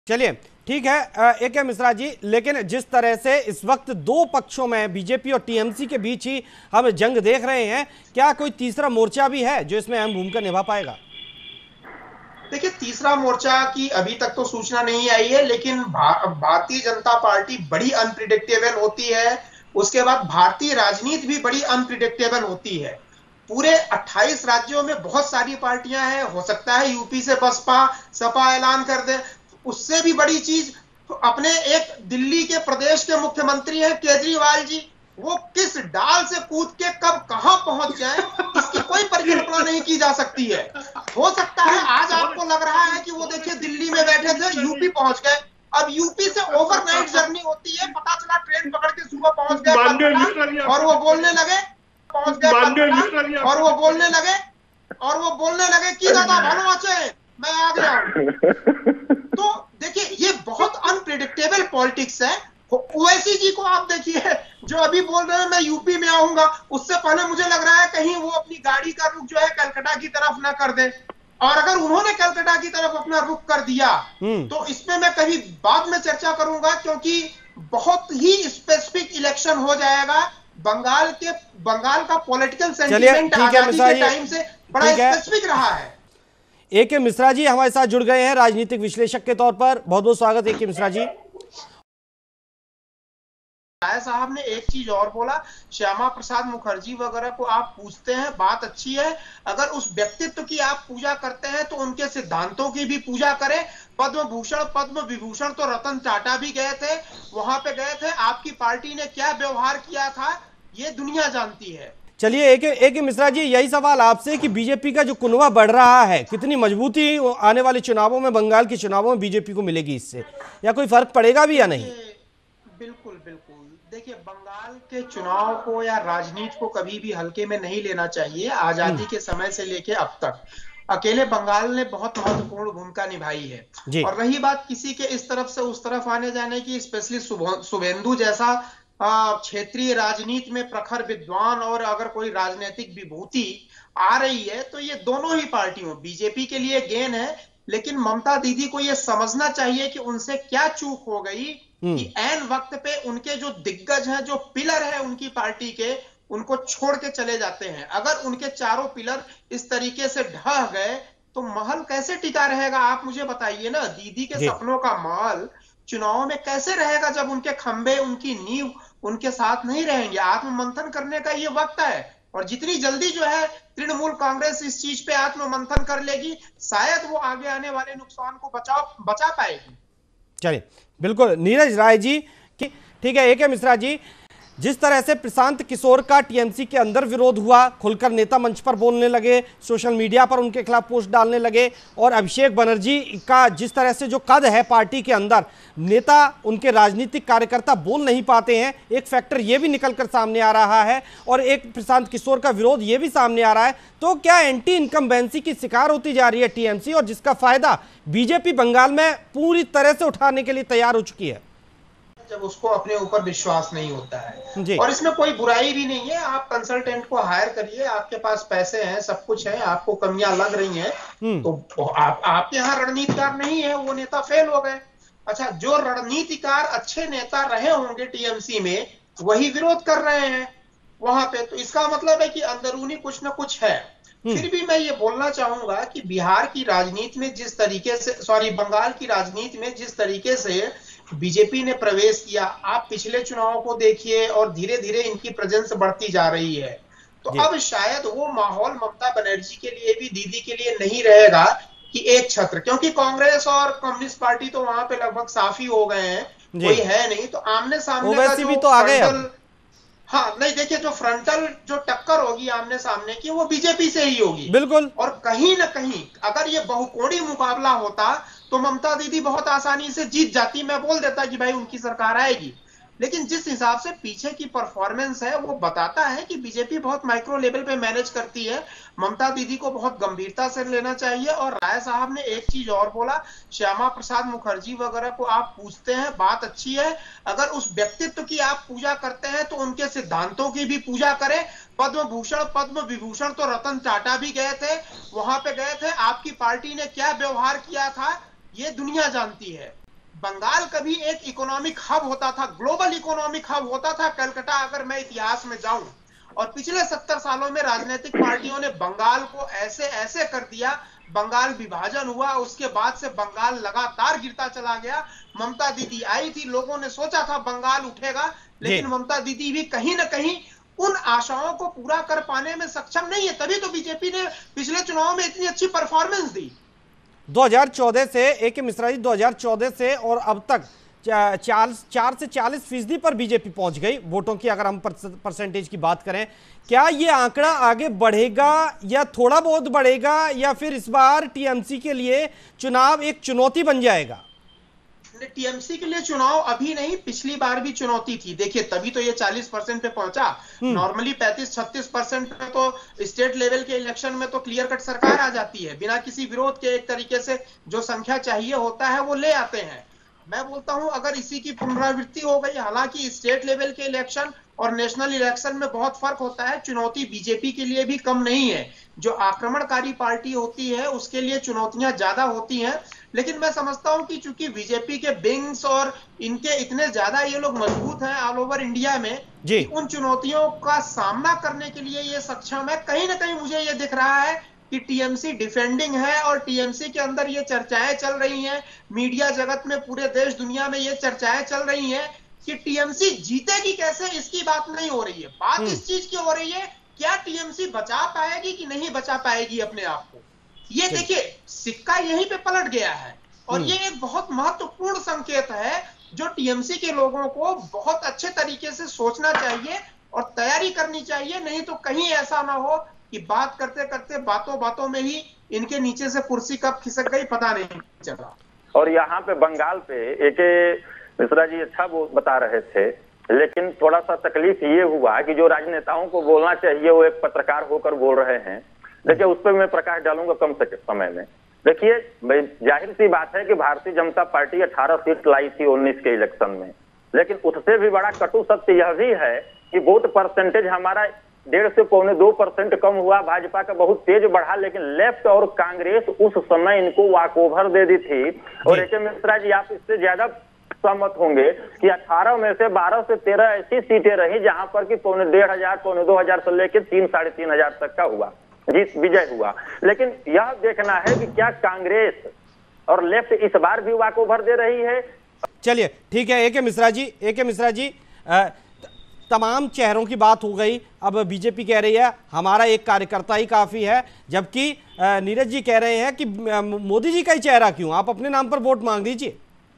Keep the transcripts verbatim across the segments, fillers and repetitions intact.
चलिए ठीक है ए के मिश्रा जी, लेकिन जिस तरह से इस वक्त दो पक्षों में बीजेपी और टीएमसी के बीच ही हम जंग देख रहे हैं, क्या कोई तीसरा मोर्चा भी है जो इसमें अहम भूमिका निभा पाएगा? देखिए, तीसरा मोर्चा की अभी तक तो सूचना नहीं आई है, लेकिन भा, भारतीय जनता पार्टी बड़ी अनप्रिडिक्टेबल होती है। उसके बाद भारतीय राजनीति भी बड़ी अनप्रिडिक्टेबल होती है। पूरे अट्ठाईस राज्यों में बहुत सारी पार्टियां हैं। हो सकता है यूपी से बसपा सपा ऐलान कर दे। उससे भी बड़ी चीज, अपने एक दिल्ली के प्रदेश के मुख्यमंत्री हैं केजरीवाल जी, वो किस डाल से कूद के कब कहां पहुंच जाए, इसकी कोई परिकल्पना नहीं की जा सकती है। हो सकता है आज आपको लग रहा है कि वो देखिए दिल्ली में बैठे थे, यूपी पहुंच गए। अब यूपी से ओवरनाइट जर्नी होती है, पता चला ट्रेन पकड़ के सुबह पहुंच गए और वो बोलने लगे पहुंच गए और वो बोलने लगे और वो बोलने लगे कि दादा भालो आचे मैं आ गया। तो देखिए, ये बहुत अनप्रिडिक्टेबल पॉलिटिक्स है। ओवैसी जी को आप देखिए, जो अभी बोल रहे हैं मैं यूपी में आऊंगा, उससे पहले मुझे लग रहा है कहीं वो अपनी गाड़ी का रुख जो है कलकत्ता की तरफ ना कर दे। और अगर उन्होंने कलकत्ता की तरफ अपना रुख कर दिया तो इसमें मैं कभी बाद में चर्चा करूंगा, क्योंकि बहुत ही स्पेसिफिक इलेक्शन हो जाएगा। बंगाल के बंगाल का पॉलिटिकल सेंटिमेंट आजादी के टाइम से बड़ा स्पेसिफिक रहा है। ए के मिश्रा जी हमारे साथ जुड़ गए हैं राजनीतिक विश्लेषक के तौर पर। बहुत बहुत स्वागत है ए के मिश्रा जी। राय साहब ने एक चीज और बोला, श्यामा प्रसाद मुखर्जी वगैरह को आप पूछते हैं, बात अच्छी है। अगर उस व्यक्तित्व की आप पूजा करते हैं तो उनके सिद्धांतों की भी पूजा करें। पद्म भूषण पद्म विभूषण तो रतन टाटा भी गए थे, वहां पे गए थे। आपकी पार्टी ने क्या व्यवहार किया था ये दुनिया जानती है। चलिए एक एक मिश्रा जी, यही सवाल आपसे कि बीजेपी का जो कुनवा बढ़ रहा है, कितनी मजबूती आने वाले चुनावों में, बंगाल के चुनावों में बीजेपी को मिलेगी इससे, या कोई फर्क पड़ेगा भी या नहीं? बिल्कुल बिल्कुल। देखिए, बंगाल के चुनाव को या राजनीति को कभी भी हल्के में नहीं लेना चाहिए। आजादी के समय से लेके अब तक अकेले बंगाल ने बहुत महत्वपूर्ण भूमिका निभाई है। और रही बात किसी के इस तरफ से उस तरफ आने जाने की, स्पेशली शुभेंदु जैसा क्षेत्रीय राजनीति में प्रखर विद्वान और अगर कोई राजनीतिक विभूति आ रही है, तो ये दोनों ही पार्टियों बीजेपी के लिए गेन है। लेकिन ममता दीदी को ये समझना चाहिए कि उनसे क्या चूक हो गई कि ऐन वक्त पे उनके जो दिग्गज हैं, जो पिलर है उनकी पार्टी के, उनको छोड़ के चले जाते हैं। अगर उनके चारों पिलर इस तरीके से ढह गए तो महल कैसे टिका रहेगा? आप मुझे बताइए ना। दीदी के सपनों का महल चुनाव में कैसे रहेगा जब उनके खंबे, उनकी नींव उनके साथ नहीं रहेंगे? आत्ममंथन करने का ये वक्त है, और जितनी जल्दी जो है तृणमूल कांग्रेस इस चीज पे आत्ममंथन कर लेगी, शायद वो आगे आने वाले नुकसान को बचाव बचा पाएगी। चलिए बिल्कुल नीरज राय जी कि ठीक है। ए के मिश्रा जी, जिस तरह से प्रशांत किशोर का टीएमसी के अंदर विरोध हुआ, खुलकर नेता मंच पर बोलने लगे, सोशल मीडिया पर उनके खिलाफ पोस्ट डालने लगे, और अभिषेक बनर्जी का जिस तरह से जो कद है पार्टी के अंदर, नेता उनके राजनीतिक कार्यकर्ता बोल नहीं पाते हैं, एक फैक्टर ये भी निकलकर सामने आ रहा है, और एक प्रशांत किशोर का विरोध ये भी सामने आ रहा है। तो क्या एंटी इनकम्बेंसी की शिकार होती जा रही है टीएमसी, और जिसका फायदा बीजेपी बंगाल में पूरी तरह से उठाने के लिए तैयार हो चुकी है? जब उसको अपने ऊपर विश्वास नहीं होता है, और इसमें कोई बुराई भी नहीं है। आप कंसल्टेंट को हायर करिए, आपके पास पैसे हैं, सब कुछ है, आपको कमियां लग रही हैं, तो आप आपके यहाँ रणनीतिकार नहीं है, वो नेता फेल हो गए। अच्छा, जो रणनीतिकार अच्छे नेता रहे होंगे टीएमसी में, वही विरोध कर रहे हैं वहां पे, तो इसका मतलब है कि अंदरूनी कुछ ना कुछ है। फिर भी मैं ये बोलना चाहूंगा कि बिहार की राजनीति में जिस तरीके से, सॉरी बंगाल की राजनीति में जिस तरीके से बीजेपी ने प्रवेश किया, आप पिछले चुनाव को देखिए, और धीरे धीरे इनकी प्रेजेंस बढ़ती जा रही है। तो अब शायद वो माहौल ममता बनर्जी के लिए भी, दीदी के लिए नहीं रहेगा कि एक छत्र, क्योंकि कांग्रेस और कम्युनिस्ट पार्टी तो वहां पे लगभग साफ ही हो गए हैं, कोई है नहीं। तो आमने सामने का जो भी तो आ गए। हाँ नहीं, देखिए जो फ्रंटल जो टक्कर होगी आमने सामने की, वो बीजेपी से ही होगी बिल्कुल। और कहीं ना कहीं अगर ये बहुकोणीय मुकाबला होता तो ममता दीदी बहुत आसानी से जीत जाती। मैं बोल देता कि भाई उनकी सरकार आएगी। लेकिन जिस हिसाब से पीछे की परफॉर्मेंस है, वो बताता है कि बीजेपी बहुत माइक्रो लेवल पे मैनेज करती है। ममता दीदी को बहुत गंभीरता से लेना चाहिए। और राय साहब ने एक चीज और बोला, श्यामा प्रसाद मुखर्जी वगैरह को आप पूछते हैं, बात अच्छी है। अगर उस व्यक्तित्व की आप पूजा करते हैं तो उनके सिद्धांतों की भी पूजा करें। पद्म भूषण पद्म विभूषण तो रतन टाटा भी गए थे, वहां पे गए थे। आपकी पार्टी ने क्या व्यवहार किया था ये दुनिया जानती है। बंगाल कभी एक इकोनॉमिक हब होता था, ग्लोबल इकोनॉमिक हब होता था कलकत्ता, अगर मैं इतिहास में जाऊं। और पिछले सत्तर सालों में राजनीतिक पार्टियों ने बंगाल को ऐसे ऐसे कर दिया, बंगाल विभाजन हुआ, उसके बाद से बंगाल लगातार गिरता चला गया। ममता दीदी आई थी, लोगों ने सोचा था बंगाल उठेगा, लेकिन ममता दीदी भी कहीं ना कहीं उन आशाओं को पूरा कर पाने में सक्षम नहीं है। तभी तो बीजेपी ने पिछले चुनाव में इतनी अच्छी परफॉर्मेंस दी। दो हज़ार चौदह से ए के मिश्रा जी, दो हज़ार चौदह से और अब तक चार चार से चालीस फीसदी पर बीजेपी पहुंच गई वोटों की, अगर हम परसेंटेज की बात करें। क्या ये आंकड़ा आगे बढ़ेगा या थोड़ा बहुत बढ़ेगा, या फिर इस बार टीएमसी के लिए चुनाव एक चुनौती बन जाएगा? टीएमसी के लिए चुनाव अभी नहीं, पिछली बार भी चुनौती थी। देखिए तभी तो ये चालीस परसेंट पे पहुंचा। नॉर्मली पैंतीस छत्तीस परसेंट पे तो स्टेट लेवल के इलेक्शन में तो क्लियर कट सरकार आ जाती है, बिना किसी विरोध के एक तरीके से जो संख्या चाहिए होता है वो ले आते हैं। मैं बोलता हूं अगर इसी की पुनरावृत्ति हो गई, हालांकि स्टेट लेवल के इलेक्शन और नेशनल इलेक्शन में बहुत फर्क होता है, चुनौती बीजेपी के लिए भी कम नहीं है। जो आक्रमणकारी पार्टी होती है उसके लिए चुनौतियां ज्यादा होती हैं, लेकिन मैं समझता हूं कि चूंकि बीजेपी के विंग्स और इनके इतने ज्यादा ये लोग मजबूत हैं ऑल ओवर इंडिया में जी, उन चुनौतियों का सामना करने के लिए ये सक्षम है। कहीं ना कहीं मुझे ये दिख रहा है कि टीएमसी डिफेंडिंग है, और टीएमसी के अंदर ये चर्चाएं चल रही हैं, मीडिया जगत में पूरे देश दुनिया में ये चर्चाएं चल रही हैं कि टीएमसी जीतेगी कैसे, इसकी बात नहीं हो रही है। बात इस चीज की हो रही है, क्या टीएमसी बचा पाएगी कि नहीं बचा पाएगी अपने आप को। ये देखिए सिक्का यहीं पे पलट गया है, और ये एक बहुत महत्वपूर्ण संकेत है जो टीएमसी के लोगों को बहुत अच्छे तरीके से सोचना चाहिए और तैयारी करनी चाहिए। नहीं तो कहीं ऐसा ना हो कि बात करते करते बातों बातों में ही इनके नीचे से कुर्सी कब खिसक गई पता नहीं चला। और यहाँ पे बंगाल पे एक मिश्रा जी अच्छा वो बता रहे थे, लेकिन थोड़ा सा तकलीफ ये हुआ कि जो राजनेताओं को बोलना चाहिए वो एक पत्रकार होकर बोल रहे हैं। देखिए उस पर मैं प्रकाश डालूंगा कम से समय में। देखिए जाहिर सी बात है कि भारतीय जनता पार्टी अठारह सीट लाई थी उन्नीस के इलेक्शन में, लेकिन उससे भी बड़ा कटु सत्य यह भी है कि वोट परसेंटेज हमारा डेढ़ से पौने दो परसेंट कम हुआ, भाजपा का बहुत तेज बढ़ा, लेकिन लेफ्ट और कांग्रेस उस समय इनको वॉक ओवर दे दी थी। और ए के मिश्रा जी आप इससे ज्यादा सहमत होंगे कि अठारह में से बारह से तेरह ऐसी सीटें रही जहां पर कि पौने डेढ़ हजार पौने दो हजार से लेकर तीन साढ़े तीन हजार तक का हुआ जीत विजय हुआ। लेकिन यह देखना है कि क्या कांग्रेस और लेफ्ट इस बार भी वॉक ओवर दे रही है। चलिए ठीक है ए के मिश्रा जी, ए के मिश्रा जी आ, तमाम चेहरों की बात हो गई। अब बीजेपी कह रही है हमारा एक कार्यकर्ता ही काफी है, जबकि नीरज जी कह रहे हैं कि मोदी जी का ही चेहरा क्यों, आप अपने नाम पर वोट मांग दीजिए।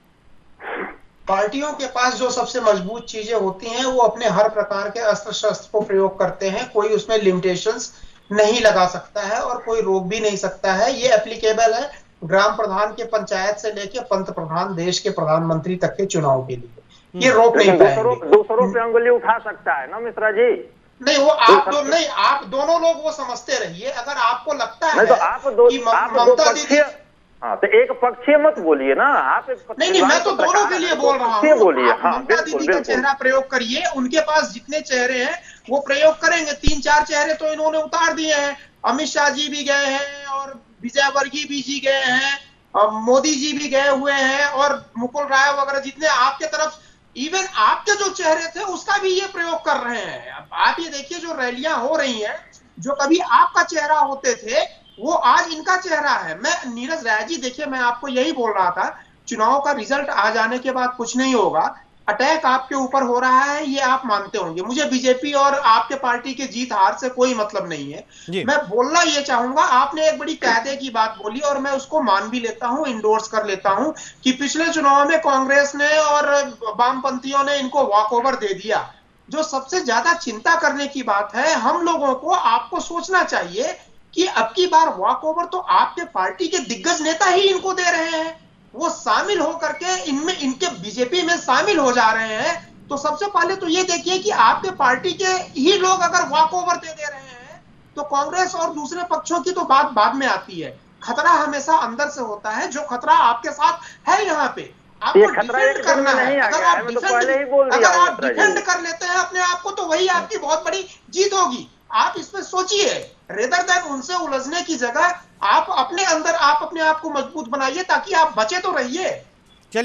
पार्टियों के पास जो सबसे मजबूत चीजें होती हैं वो अपने हर प्रकार के अस्त्र शस्त्र को प्रयोग करते हैं, कोई उसमें लिमिटेशंस नहीं लगा सकता है और कोई रोक भी नहीं सकता है। ये एप्लीकेबल है ग्राम प्रधान के पंचायत से लेके पंत प्रधान देश के प्रधानमंत्री तक के चुनाव के लिए, ये रोक नहीं पाएंगे। दूसरों पे अंगुली उठा सकता है ना मिश्रा जी? नहीं वो आप दो, नहीं आप दोनों लोग वो समझते रहिए। अगर आपको लगता है तो आप दो, कि आप ममता दीदी, हाँ तो एक पक्षीय मत बोलिए ना आप। एक नहीं नहीं मैं तो दोनों के लिए बोल रहा हूँ। बोलिए हाँ, ममता दीदी का चेहरा प्रयोग करिए, उनके पास जितने चेहरे हैं वो प्रयोग करेंगे। तीन चार चेहरे तो इन्होंने उतार दिए हैं, अमित शाह जी भी गए हैं और विजयवर्गीय भी जी गए हैं, मोदी जी भी गए हुए हैं, और मुकुल राय वगैरह जितने आपके तरफ इवन आपके जो चेहरे थे उसका भी ये प्रयोग कर रहे हैं। अब आप ये देखिए जो रैलियां हो रही हैं, जो कभी आपका चेहरा होते थे वो आज इनका चेहरा है। मैं नीरज राय जी देखिए मैं आपको यही बोल रहा था, चुनाव का रिजल्ट आ जाने के बाद कुछ नहीं होगा, अटैक आपके ऊपर हो रहा है ये आप मानते होंगे। मुझे बीजेपी और आपके पार्टी के जीत हार से कोई मतलब नहीं है। मैं बोलना ये चाहूंगा, आपने एक बड़ी कायदे की बात बोली और मैं उसको मान भी लेता हूं, इंडोर्स कर लेता हूं कि पिछले चुनाव में कांग्रेस ने और वामपंथियों ने इनको वॉक ओवर दे दिया। जो सबसे ज्यादा चिंता करने की बात है, हम लोगों को आपको सोचना चाहिए कि अब की बार वॉक ओवर तो आपके पार्टी के दिग्गज नेता ही इनको दे रहे हैं, वो शामिल होकर के इनमें इनके बीजेपी में शामिल हो जा रहे हैं। तो सबसे पहले तो ये देखिए कि आपके पार्टी के ही लोग अगर वॉक ओवर दे दे रहे हैं तो कांग्रेस और दूसरे पक्षों की तो बात बाद में आती है। खतरा हमेशा अंदर से होता है, जो खतरा आपके साथ है यहाँ पे आपको डिफेंड करना है। अगर आप डिफेंड अगर आप डिफेंड कर लेते हैं अपने आप को तो वही आपकी बहुत बड़ी जीत होगी। आप इसमें सोचिए, रेदर देन उनसे उलझने की जगह आप अपने अंदर आप अपने आप को मजबूत बनाइए ताकि आप बचे तो रहिए। चलिए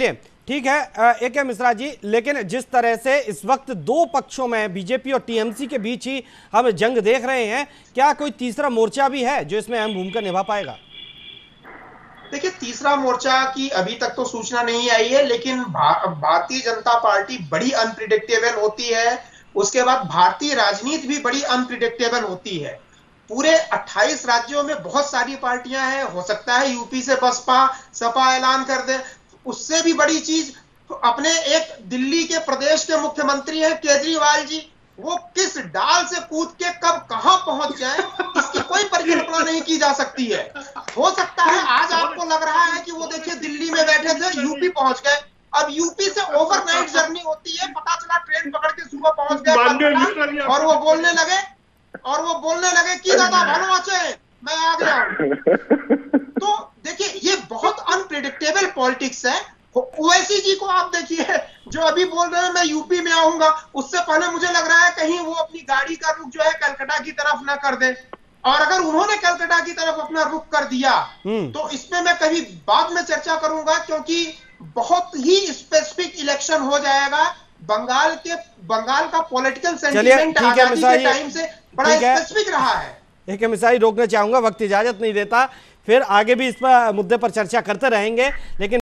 ठीक है ए के मिश्रा जी, लेकिन जिस तरह से इस वक्त दो पक्षों में बीजेपी और टीएमसी के बीच ही हम जंग देख रहे हैं, क्या कोई तीसरा मोर्चा भी है जो इसमें अहम भूमिका निभा पाएगा? देखिए, तीसरा मोर्चा की अभी तक तो सूचना नहीं आई है, लेकिन भा, भारतीय जनता पार्टी बड़ी अनप्रिडिक्टेबल होती है। उसके बाद भारतीय राजनीति भी बड़ी अनप्रिडिक्टेबल होती है। पूरे अट्ठाईस राज्यों में बहुत सारी पार्टियां हैं। हो सकता है यूपी से बसपा सपा ऐलान कर दे। उससे भी बड़ी चीज, अपने एक दिल्ली के प्रदेश के मुख्यमंत्री हैं केजरीवाल जी, वो किस डाल से कूद के कब कहां पहुंच जाए, इसकी कोई परिकल्पना नहीं की जा सकती है। हो सकता है आज आपको लग रहा है कि वो देखिए दिल्ली में बैठे थे, यूपी पहुंच गए। अब यूपी से ओवरनाइट जर्नी होती है, पता चला ट्रेन पकड़ के सुबह पहुंच गए और वो बोलने लगे और वो बोलने लगे कि दादा भलो आचे मैं आ गया। तो देखिए, ये बहुत अनप्रिडिक्टेबल पॉलिटिक्स है। ओवैसी जी को आप देखिए, जो अभी बोल रहे हैं मैं यूपी में आऊंगा, उससे पहले मुझे लग रहा है कहीं वो अपनी गाड़ी का रुख जो है कलकत्ता की तरफ ना कर दे। और अगर उन्होंने कलकत्ता की तरफ अपना रुख कर दिया तो इसमें मैं कभी बाद में चर्चा करूंगा, क्योंकि बहुत ही स्पेसिफिक इलेक्शन हो जाएगा। बंगाल के बंगाल का पॉलिटिकल सेंटिमेंट आजादी के टाइम से बड़ा स्पेसिफिक रहा है। एक मिसाई रोकना चाहूंगा, वक्त इजाजत नहीं देता, फिर आगे भी इस पर मुद्दे पर चर्चा करते रहेंगे, लेकिन